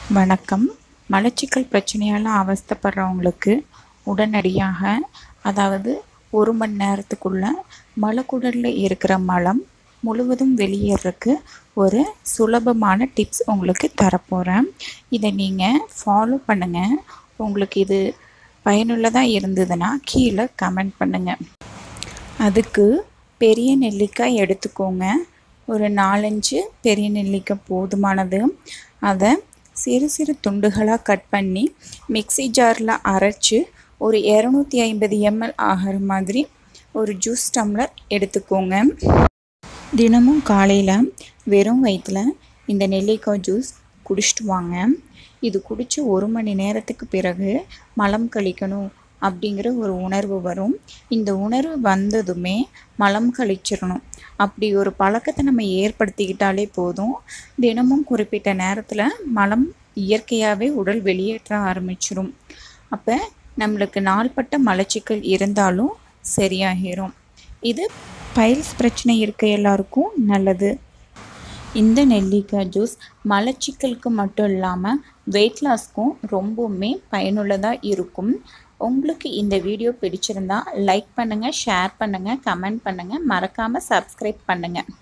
வணக்கம். மலச்சிக்கல் பிரச்சனையால் அவஸ்தைப்படுறவங்களுக்கு உடனடியாக அதாவது 1 மணி நேரத்துக்குள்ள மலக்குடலில் இருக்கிற மலம் முழுவதும் வெளியேறதுக்கு ஒரு சுலபமான டிப்ஸ் உங்களுக்கு தரப்போகிறேன். இதை நீங்கள் ஃபாலோ பண்ணுங்கள். உங்களுக்கு இது பயனுள்ளதாக இருந்ததுன்னா கீழே கமெண்ட் பண்ணுங்கள். அதுக்கு பெரிய நெல்லிக்காய் எடுத்துக்கோங்க. ஒரு 4-5 பெரிய நெல்லிக்காய் போதுமானது. அதை சிறு சிறு துண்டுகளாக கட் பண்ணி மிக்ஸி ஜாரில் அரைச்சி ஒரு 250 ml ஆகிற மாதிரி ஒரு ஜூஸ் டம்ளர் எடுத்துக்கோங்க. தினமும் காலையில் வெறும் வயிற்றில் இந்த நெல்லிக்காய் ஜூஸ் குடிச்சிட்டு வாங்க. இது குடித்து 1 மணி நேரத்துக்கு பிறகு மலம் கழிக்கணும் அப்படிங்கிற ஒரு உணர்வு வரும். இந்த உணர்வு வந்ததுமே மலம் கழிச்சிடணும். அப்படி ஒரு பழக்கத்தை நம்ம ஏற்படுத்திக்கிட்டாலே போதும். தினமும் குறிப்பிட்ட நேரத்தில் மலம் இயற்கையாகவே உடல் வெளியேற்ற ஆரம்பிச்சிடும். அப்போ நம்மளுக்கு நாள்பட்ட மலச்சிக்கல் இருந்தாலும் சரியாகிடும். இது பைல்ஸ் பிரச்சனை இருக்க எல்லாருக்கும் நல்லது. இந்த நெல்லிக்காய் ஜூஸ் மலச்சிக்கலுக்கு மட்டும் இல்லாமல் வெயிட் லாஸ்க்கும் ரொம்பவுமே பயனுள்ளதாக இருக்கும். உங்களுக்கு இந்த வீடியோ பிடிச்சிருந்தா லைக் பண்ணுங்கள், ஷேர் பண்ணுங்கள், கமெண்ட் பண்ணுங்கள், மறக்காமல் சப்ஸ்கிரைப் பண்ணுங்கள்.